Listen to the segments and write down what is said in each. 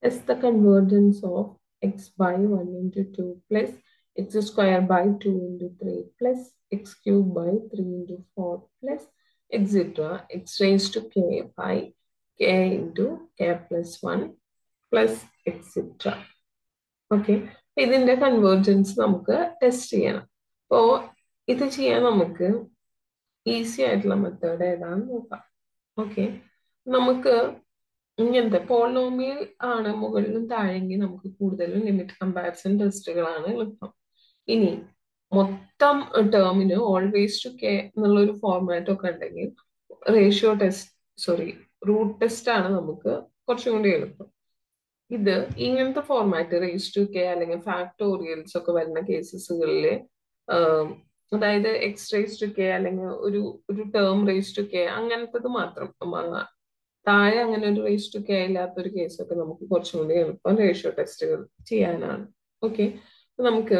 is the convergence of x by 1 into 2 plus x square by 2 into 3 plus x cube by 3 into 4 plus etc. x raised to k by k into k plus 1 plus etc. Okay, ഇതിന്റെ convergence നമുക്ക് test ചെയ്യണം. അപ്പോൾ ഇത് ചെയ്യാൻ നമുക്ക് easy ആയിട്ടുള്ള method ഏതാണെന്ന് നോക്കാം. ഓക്കെ, നമുക്ക് ഇങ്ങനത്തെ പോളിനോമിയൽ ആണ് മുകളിലും താഴെങ്കിൽ നമുക്ക് കൂടുതലും ലിമിറ്റ് കമ്പാരിസൺ ടെസ്റ്റുകളാണ് എളുപ്പം. ഇനി മൊത്തം ടേമിന് ഓൾവേസ് ടു കെ എന്നുള്ളൊരു ഫോർമാറ്റ് ഒക്കെ ഉണ്ടെങ്കിൽ റേഷ്യോ ടെസ്റ്റ് റൂട്ട് ടെസ്റ്റ് ആണ് നമുക്ക് കുറച്ചും കൂടി എളുപ്പം. ഇത് ഇങ്ങനത്തെ ഫോർമാറ്റ് റേസ് ടു കെ അല്ലെങ്കിൽ ഫാക്ടോറിയൽസ് ഒക്കെ വരുന്ന കേസസുകളിൽ അതായത് എക്സ് റേസ് ടു കെ അല്ലെങ്കിൽ ഒരു ടേം റേസ് ടു കെ അങ്ങനത്തത് മാത്രം, താഴെ അങ്ങനെ ഒരു റേസ് ടു കെ ഇല്ലാത്തൊരു കേസൊക്കെ നമുക്ക് കുറച്ചും കൂടി എളുപ്പം റേഷ്യോ ടെസ്റ്റുകൾ ചെയ്യാനാണ്. ഓക്കെ, നമുക്ക്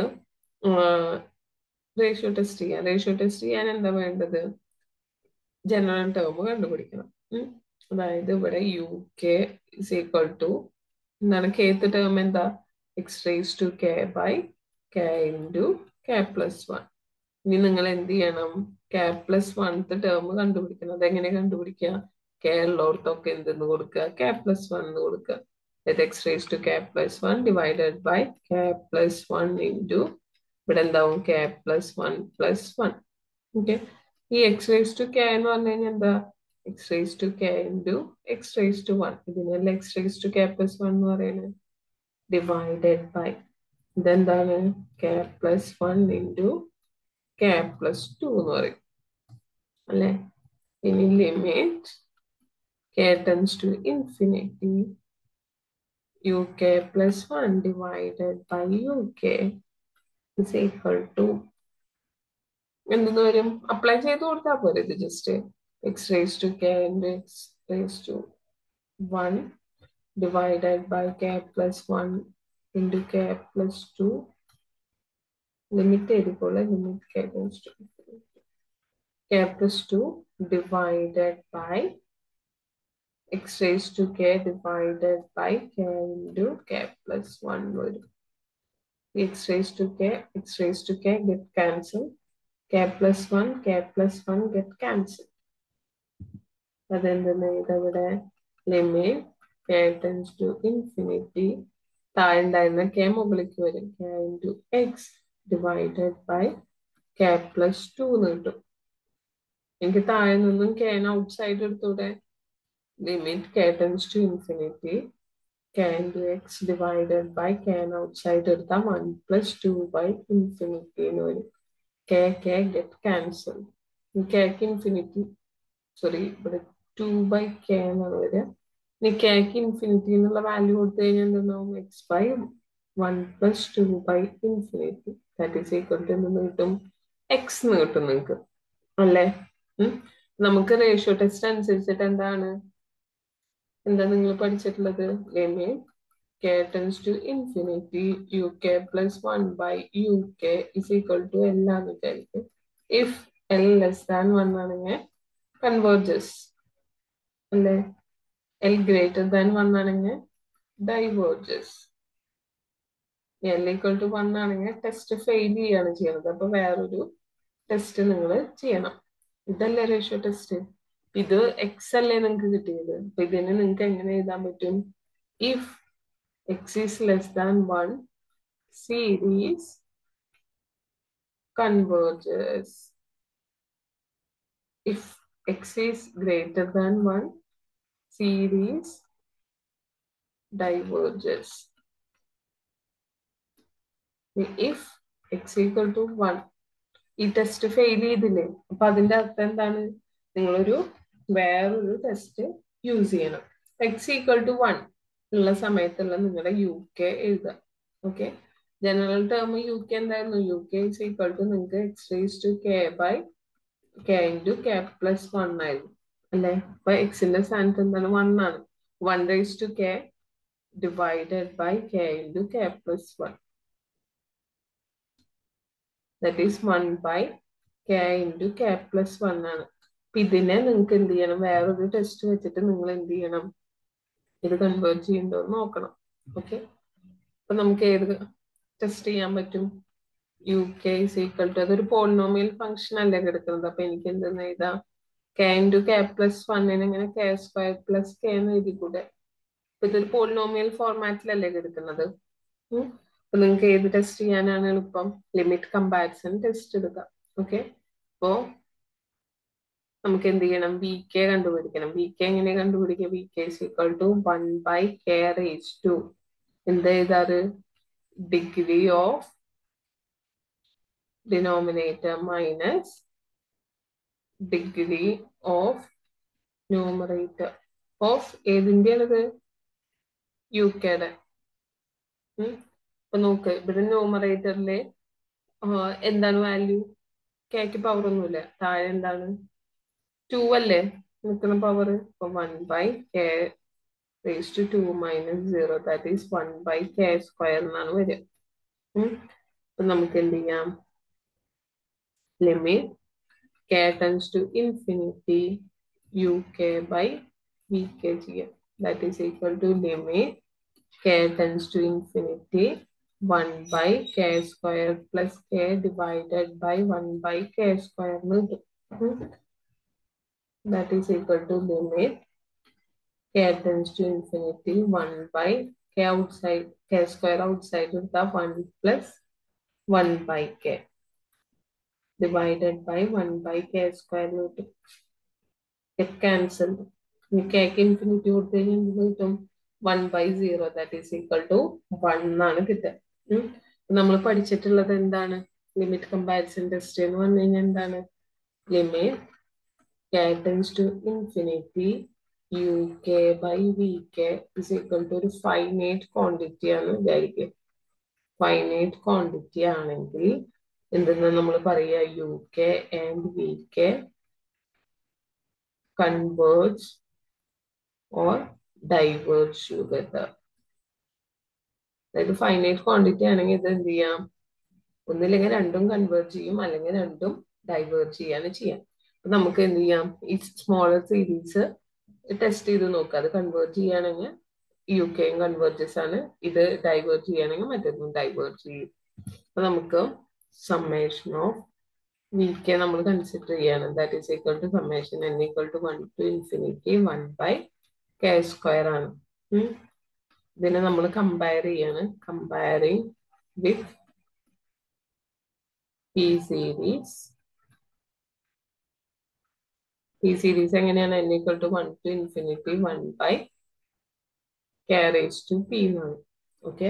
റേഷ്യോ ടെസ്റ്റ് ചെയ്യാം. റേഷ്യോ ടെസ്റ്റ് ചെയ്യാൻ എന്താ വേണ്ടത്? ജനറൽ ടേം കണ്ടുപിടിക്കണം. അതായത് ഇവിടെ u k is equal to എന്താണ്? kth ടേം എന്താ? X raise to k by k into k plus 1. ഇനി നിങ്ങൾ എന്ത് ചെയ്യണം? കെ പ്ലസ് 1th ടേം കണ്ടുപിടിക്കണം. അതെങ്ങനെ കണ്ടുപിടിക്കുക? കെ ഉള്ളവർക്കൊക്കെ എന്തെന്ന് കൊടുക്കുക? കെ പ്ലസ് 1 എന്ന് കൊടുക്കുക. X raise to k plus 1 divided by k plus 1 into ഇവിടെ എന്താവും? K plus 1 plus 1. ഓക്കെ, ഈ എക്സ് റേസ് ടു കെ എന്ന് പറഞ്ഞു കഴിഞ്ഞാൽ എന്താ? X raise to k into x raise to 1. ഇതിനല്ല x raise to k plus 1 എന്ന് പറയുന്നത്. ഡിവൈഡഡ് ബൈ ഇതെന്താണ്? K plus 1 into k plus 2 എന്ന് പറയും അല്ലെ. ഇനി limit k tends to infinity u k plus 1 divided by u k is equal to എന്തെന്ന് വരും? അപ്ലൈ ചെയ്ത് കൊടുത്താൽ പോരെ. ഇത് just x raise to k into x raise to 1 divided by k plus 1 into k plus 2 limit എഴുതിക്കോളെ. limit k goes to k plus 2 divided by x raised to k divided by k into k plus 1 വരും. x raised to k get cancelled. k plus 1 get cancelled. അതെന്തെന്ന് ഇതവിടെ limit k tends to infinity താഴെ ഉണ്ടായിരുന്ന k മുകളിലേക്ക് വരും. k into x divided by k plus 2 എന്ന് കിട്ടും. എനിക്ക് താഴെ നിന്നും k ഔട്ട്സൈഡ് എടുത്തൂടെ? Limit k tends to infinity k into x divided by k outside എടുത്താൽ 1 plus 2 by infinity എന്ന് വരും. k get cancelled. k infinity ഇവിടെ 2 by k എന്നാണ് വരിക. ഇനി കെക്ക് ഇൻഫിനിറ്റി എന്നുള്ള വാല്യൂ കൊടുത്തു കഴിഞ്ഞാൽ എന്താവും? X by 1 plus 2 by infinity that is equal to എന്ന് കിട്ടും? എക്സ് എന്ന് കിട്ടും നിങ്ങൾക്ക് അല്ലേ. നമുക്ക് റേഷ്യോ ടെസ്റ്റ് അനുസരിച്ചിട്ട് എന്താ നിങ്ങൾ പഠിച്ചിട്ടുള്ളത്? Limit k tends to infinity u k plus 1 by u k is equal to L ആണെന്ന് വിചാരിക്കും. ഇഫ് എൽ ലെസ് ദാൻ 1 ആണെങ്കിൽ കൺവേർജസ് അല്ലേ. L greater than 1 ആണെങ്കിൽ diverges. L equal to 1 ആണെങ്കിൽ ടെസ്റ്റ് ഫെയിൽ ചെയ്യാണ് ചെയ്യുന്നത്. അപ്പൊ വേറൊരു ടെസ്റ്റ് നിങ്ങൾ ചെയ്യണം. ഇതല്ലേ റേഷ്യോ ടെസ്റ്റ്. ഇത് എക്സ് അല്ലേ നിങ്ങൾക്ക് കിട്ടിയത്. അപ്പൊ ഇതിന് നിങ്ങൾക്ക് എങ്ങനെ എഴുതാൻ പറ്റും? If x is less than 1 series converges. If x is greater than 1 series diverges. If x equal to 1 ഈ ടെസ്റ്റ് ഫെയിൽ ചെയ്തില്ലേ, അപ്പൊ അതിന്റെ അർത്ഥം എന്താണ്? നിങ്ങളൊരു വേറൊരു ടെസ്റ്റ് യൂസ് ചെയ്യണം. എക്സ് ഈക്വൽ ടു 1 ഉള്ള സമയത്തുള്ള നിങ്ങളുടെ യു കെ എഴുതുക. Okay, general term u k എന്തായിരുന്നു? U k is equal to നിങ്ങൾക്ക് x raise to k by k into k plus 1 ആയിരുന്നു അല്ലേ. അപ്പൊ എക്സിന്റെ സ്ഥാനത്ത് എന്താണ്? 1 ആണ്. 1 raise to k divided by k into k plus 1. That is 1 by k into k plus 1 ആണ്. അപ്പൊ ഇതിനെ നിങ്ങൾക്ക് എന്ത് ചെയ്യണം? വേറൊരു ടെസ്റ്റ് വെച്ചിട്ട് നിങ്ങൾ എന്ത് ചെയ്യണം? ഇത് കൺവേർട്ട് ചെയ്യുന്നുണ്ടോ എന്ന് നോക്കണം. ഓക്കെ, അപ്പൊ നമുക്ക് ഏത് ടെസ്റ്റ് ചെയ്യാൻ പറ്റും? U k is equal to, അതൊരു പോളിനോമിയൽ ഫംഗ്ഷൻ അല്ലേ കിടക്കുന്നത്. അപ്പൊ എനിക്ക് എന്തെന്ന് എഴുതാം? കെ ഇൻറ്റു കെ പ്ലസ് വണ്ണിന് ഇങ്ങനെ കെ സ്ക്വയർ പ്ലസ് കെ എന്ന് എഴുതിക്കൂടെ? അപ്പൊ ഇതൊരു പോളിനോമിയൽ ഫോർമാറ്റിലല്ലേ കിടക്കുന്നത്. അപ്പൊ നിങ്ങൾക്ക് ഏത് ടെസ്റ്റ് ചെയ്യാനാണ് എളുപ്പം? ലിമിറ്റ് കമ്പാരിസൺ ടെസ്റ്റ് എടുക്കാം. ഓക്കെ, അപ്പോ നമുക്ക് എന്ത് ചെയ്യണം? വി കെ കണ്ടുപിടിക്കണം. വി കെ എങ്ങനെ കണ്ടുപിടിക്കുക? V k is equal to 1/k raise to എന്ത് എഴുതാറ്? Degree of denominator minus degree of numerator of ഏതിൻ്റെയാണത്? യു കെയുടെ. അപ്പൊ നോക്ക്, ഇവിടെ ന്യൂമറേറ്ററില് എന്താണ് വാല്യൂ? കെക്ക് പവർ ഒന്നുമില്ല. താഴെ എന്താണ്? 2 അല്ലേ നിൽക്കുന്ന പവർ. അപ്പൊ 1/k raise to 2 minus 0 that is 1/k square എന്നാണ് വരിക. അപ്പൊ നമുക്ക് എന്ത് ചെയ്യാം? Limit k tends to infinity uk by vk ചെയ്യാം. That is equal to limit k tends to infinity 1/k square plus k divided by 1/k square എന്ന് കിട്ടും. That is equal to limit k tends to infinity 1/k outside, k square outside of the 1 plus 1/k divided by 1/k square root. Get cancelled. k infinity കൊടുത്തു കഴിഞ്ഞാൽ 1/0 that is equal to 1 ആണ് കിട്ടുക. നമ്മൾ പഠിച്ചിട്ടുള്ളത് എന്താണ്? Limit comparison test എന്ന് പറഞ്ഞു കഴിഞ്ഞാൽ എന്താണ്? Limit k tends to infinity uk by vk is equal to ഒരു ഫൈനൈറ്റ് ക്വാണ്ടിറ്റി ആണ് വിചാരിക്കുക. ഫൈനൈറ്റ് ക്വാണ്ടിറ്റി ആണെങ്കിൽ എന്തെന്ന് നമ്മൾ പറയുക? U k and v k converge or diverge together. അതായത് ഫൈനൈറ്റ് ക്വാണ്ടിറ്റി ആണെങ്കിൽ ഇത് എന്ത് ചെയ്യാം? ഒന്നില്ലെങ്കിൽ രണ്ടും കൺവേർജ് ചെയ്യും, അല്ലെങ്കിൽ രണ്ടും ഡൈവേർജ് ചെയ്യാണ് ചെയ്യാം. അപ്പൊ നമുക്ക് എന്ത് ചെയ്യാം? ഈ സ്മോളർ സീരീസ് ടെസ്റ്റ് ചെയ്ത് നോക്കുക. അത് കൺവേർട്ട് ചെയ്യുകയാണെങ്കിൽ യു കെയും കൺവേർജസ് ആണ്, ഇത് ഡൈവേർട്ട് ചെയ്യുകയാണെങ്കിൽ മറ്റൊന്നും ഡൈവേർട്ട് ചെയ്യും. അപ്പൊ നമുക്ക് സമ്മേഷൻ ഓഫ് വി കെ നമ്മൾ കൺസിഡർ ചെയ്യാണ്. That is equal to summation n equal to 1 to infinity 1/k square ആണ്. ഇതിനെ നമ്മൾ കമ്പയർ ചെയ്യാണ്. Comparing with p series. P series എങ്ങനെയാണ്? n equal to 1 to infinity 1/k raised to p എന്നാണ്. ഓക്കെ,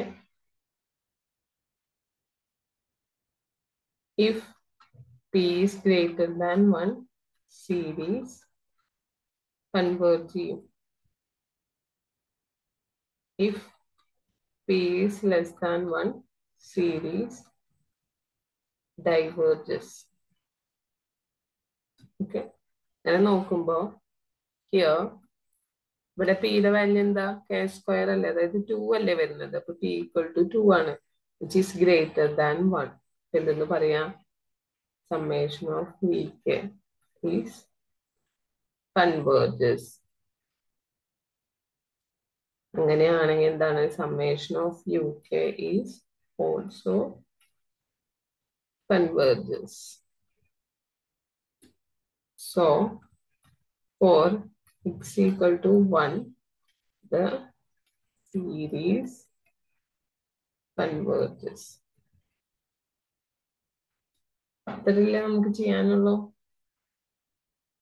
if p is greater than 1 series converge ചെയ്യും. If p is less than 1 series diverges. Okay, അങ്ങനെ നോക്കുമ്പോ here ഇവിടെ പിയുടെ value എന്താ? K square അല്ലേ, അതായത് 2 അല്ലേ വരുന്നത്. അപ്പൊ പി ഈക്വൽ ടു 2 ആണ്, വിച്ച് ഈസ് ഗ്രേറ്റർ ദാൻ 1. എന്തെന്ന് പറയാം? Summation of v k is converges. അങ്ങനെയാണെങ്കിൽ എന്താണ്? Summation of u k is also converges. So for x equal to 1, the series converges. അത്രയല്ലേ നമുക്ക് ചെയ്യാനുള്ളൂ.